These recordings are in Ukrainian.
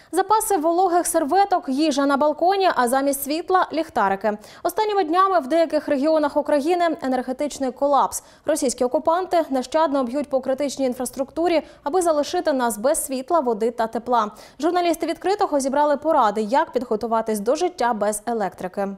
Запаси вологих серветок, їжа на балконі, а замість світла – ліхтарики. Останніми днями в деяких регіонах України енергетичний колапс. Російські окупанти нещадно б'ють по критичній інфраструктурі, аби залишити нас без світла, води та тепла. Журналісти «Відкритого» зібрали поради, як підготуватись до життя без електрики.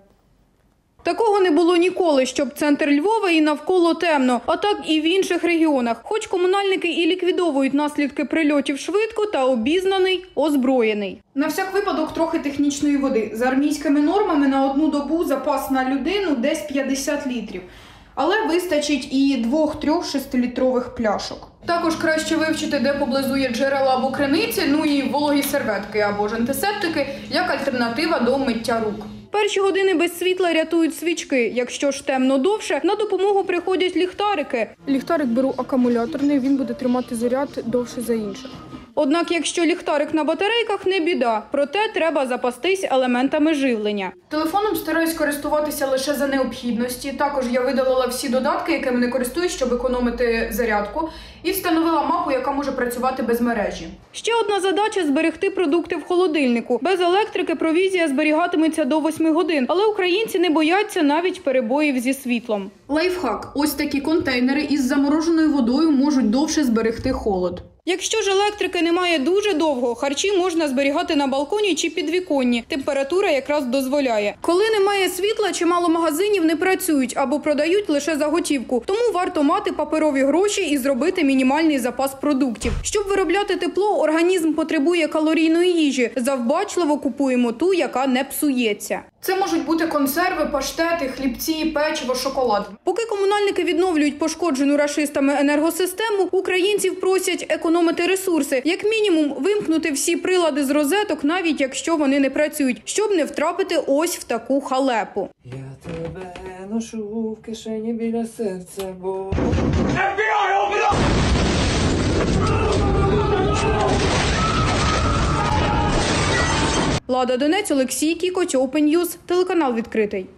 Такого не було ніколи, щоб центр Львова і навколо темно, а так і в інших регіонах. Хоч комунальники і ліквідовують наслідки прильотів швидко, та обізнаний, озброєний. На всяк випадок трохи технічної води. За армійськими нормами на одну добу запас на людину десь 50 літрів. Але вистачить і 2-3 6-літрових пляшок. Також краще вивчити, де поблизу є джерела або криниці, ну і вологі серветки або ж антисептики, як альтернатива до миття рук. Перші години без світла рятують свічки. Якщо ж темно довше, на допомогу приходять ліхтарики. Ліхтарик беру акумуляторний, він буде тримати заряд довше за інших. Однак, якщо ліхтарик на батарейках – не біда. Проте треба запастись елементами живлення. Телефоном стараюсь користуватися лише за необхідності. Також я видалила всі додатки, якими не користуюсь, щоб економити зарядку. І встановила мапу, яка може працювати без мережі. Ще одна задача – зберегти продукти в холодильнику. Без електрики провізія зберігатиметься до 8 годин. Але українці не бояться навіть перебоїв зі світлом. Лайфхак – ось такі контейнери із замороженою водою можуть довше зберегти холод. Якщо ж електрики немає дуже довго, харчі можна зберігати на балконі чи підвіконні. Температура якраз дозволяє. Коли немає світла, чимало магазинів не працюють або продають лише за готівку. Тому варто мати паперові гроші і зробити мінімальний запас продуктів. Щоб виробляти тепло, організм потребує калорійної їжі. Завбачливо купуємо ту, яка не псується. Це можуть бути консерви, паштети, хлібці, печиво, шоколад. Поки комунальники відновлюють пошкоджену рашистами енергосистему, українців просять економити ресурси. Як мінімум, вимкнути всі прилади з розеток, навіть якщо вони не працюють, щоб не втрапити ось в таку халепу. Я тебе ношу в кишені біля серця, бо... Лада Донець, Олексій Кікоть, Open News, телеканал «Відкритий».